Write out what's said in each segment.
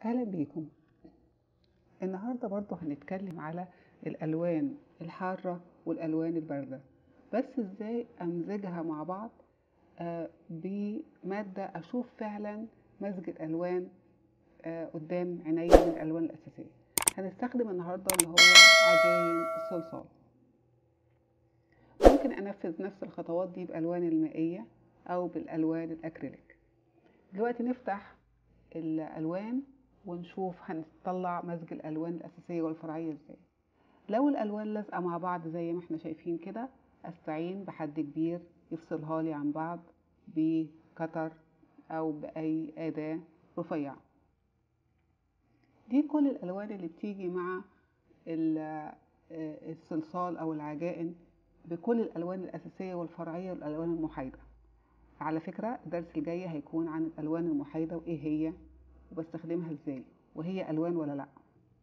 أهلا بيكم. النهاردة برضو هنتكلم على الألوان الحارة والألوان الباردة، بس إزاي أمزجها مع بعض بمادة أشوف فعلا مزج الألوان قدام عيني من الألوان الأساسية. هنستخدم النهاردة اللي هو عجين الصلصال. ممكن أنفذ نفس الخطوات دي بألوان المائية أو بالألوان الأكريليك. دلوقتي نفتح الألوان ونشوف هنطلع مزج الألوان الأساسية والفرعية ازاي. لو الألوان لازقة مع بعض زي ما احنا شايفين كده، استعين بحد كبير يفصلها لي عن بعض بكتر أو بأي أداة رفيعة. دي كل الألوان اللي بتيجي مع الصلصال أو العجائن بكل الألوان الأساسية والفرعية والألوان المحايدة. على فكرة الدرس الجاي هيكون عن الألوان المحايدة وإيه هي وبستخدمها ازاي وهي ألوان ولا لأ.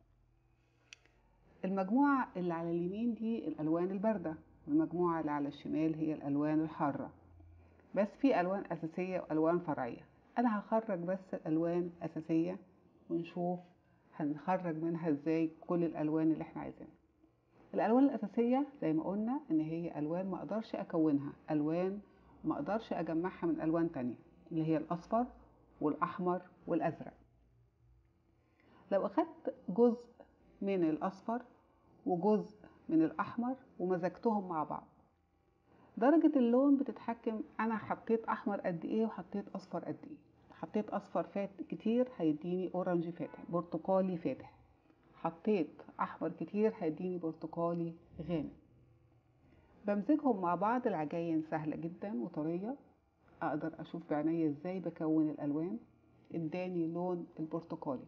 المجموعة اللي على اليمين دي الألوان الباردة، والمجموعة اللي على الشمال هي الألوان الحارة. بس في ألوان أساسية وألوان فرعية. أنا هخرج بس الألوان الأساسية ونشوف هنخرج منها ازاي كل الألوان اللي احنا عايزينها. الألوان الأساسية زي ما قلنا إن هي ألوان ما أقدرش أكونها، ألوان ما أقدرش أجمعها من ألوان تانية، اللي هي الأصفر والأحمر والأزرق. لو أخدت جزء من الأصفر وجزء من الأحمر ومزجتهم مع بعض، درجة اللون بتتحكم. أنا حطيت أحمر قد إيه وحطيت أصفر قد إيه. حطيت أصفر فاتح كتير هيديني أورنج فاتح، برتقالي فاتح. حطيت أحمر كتير هيديني برتقالي غامق. بمزجهم مع بعض. العجاين سهلة جدا وطرية، أقدر أشوف بعيني إزاي بكون الألوان. اداني لون البرتقالي.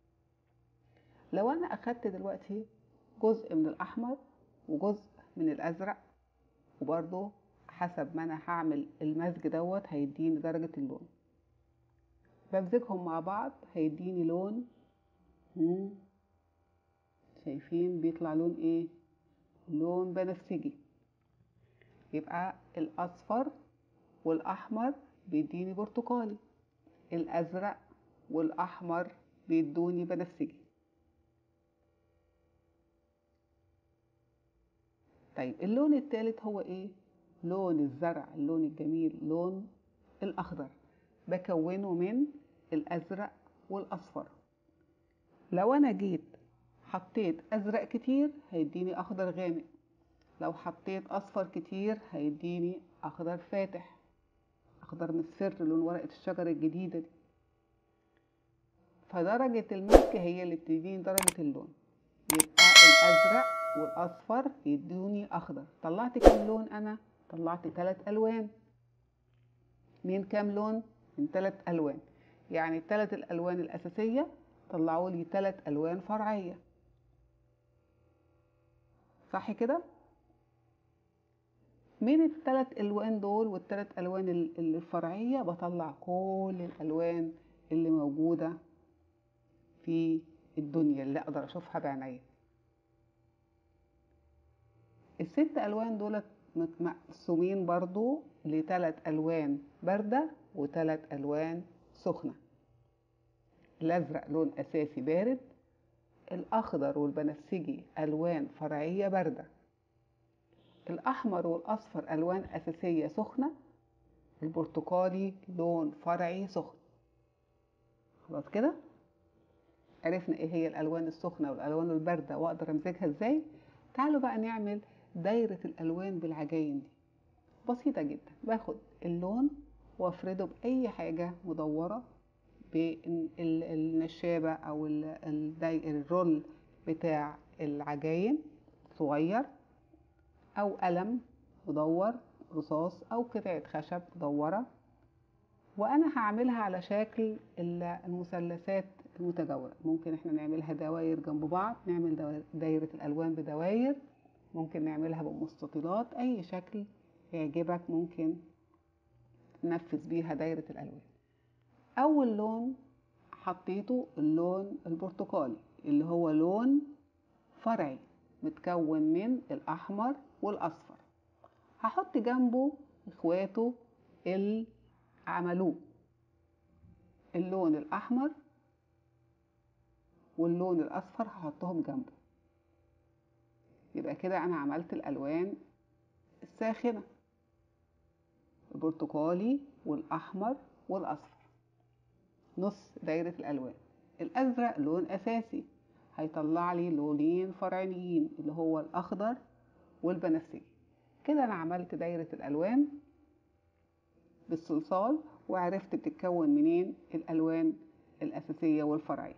لو أنا أخدت دلوقتي جزء من الأحمر وجزء من الأزرق، وبرضو حسب ما أنا هعمل المزج دوت هيديني درجة اللون. بمزجهم مع بعض هيديني لون. شايفين بيطلع لون إيه؟ لون بنفسجي. يبقى الأصفر والأحمر بيديني برتقالي، الأزرق والأحمر بيدوني بنفسجي. طيب اللون الثالث هو ايه؟ لون الزرع، اللون الجميل، لون الأخضر. بكونه من الأزرق والأصفر. لو أنا جيت حطيت أزرق كتير هيديني أخضر غامق، لو حطيت أصفر كتير هيديني أخضر فاتح، أخضر مصفر، لون ورقة الشجر الجديدة دي. فدرجة المسك هي اللي بتديني درجة اللون. يبقى الأزرق والأصفر يدوني أخضر. طلعت كام لون؟ أنا طلعت 3 ألوان. من كام لون؟ من 3 ألوان. يعني 3 الألوان الأساسية طلعوا لي 3 ألوان فرعية، صح كده؟ من ال3 ألوان دول وال3 ألوان الفرعية بطلع كل الألوان اللي موجودة في الدنيا اللي أقدر أشوفها بعينيا. ال6 ألوان دولت مقسومين برضو ل3 ألوان باردة و3 ألوان سخنة. الأزرق لون أساسي بارد، الأخضر والبنفسجي ألوان فرعية باردة، الأحمر والأصفر ألوان أساسية سخنة، البرتقالي لون فرعي سخن. خلاص كده عرفنا ايه هي الألوان السخنة والألوان الباردة وأقدر أمزجها ازاي. تعالوا بقى نعمل دايرة الألوان بالعجاين دي. بسيطة جدا. باخد اللون وافرده بأي حاجة مدورة بالنشابة أو الرول بتاع العجاين صغير، أو قلم مدور رصاص، أو قطعة خشب مدورة. وأنا هعملها على شكل المثلثات المتجاورة. ممكن احنا نعملها دواير جنب بعض، نعمل دايرة الألوان بدواير، ممكن نعملها بمستطيلات. أي شكل يعجبك ممكن ننفذ بيها دايرة الألوان. أول لون حطيته اللون البرتقالي اللي هو لون فرعي متكون من الأحمر والأصفر. هحط جنبه إخواته اللي عملوه اللون الأحمر واللون الأصفر هحطهم جنبه. يبقى كده أنا عملت الألوان الساخنة، البرتقالي والأحمر والأصفر، نص دايرة الألوان. الأزرق لون أساسي، هيطلع لي لونين فرعيين اللي هو الأخضر والبنفسجي. كده أنا عملت دايرة الألوان بالصلصال، وعرفت بتتكون منين الألوان الأساسية والفرعية.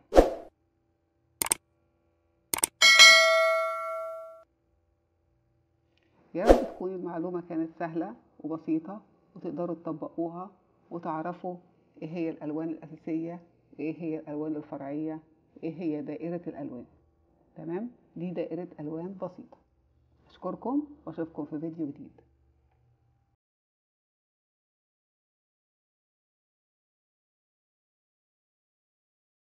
يا رب تكون المعلومة كانت سهلة وبسيطة، وتقدروا تطبقوها وتعرفوا ايه هي الألوان الأساسية وايه هي الألوان الفرعية وايه هي دائرة الألوان. تمام، دي دائرة ألوان بسيطة. أشكركم وأشوفكم في فيديو جديد.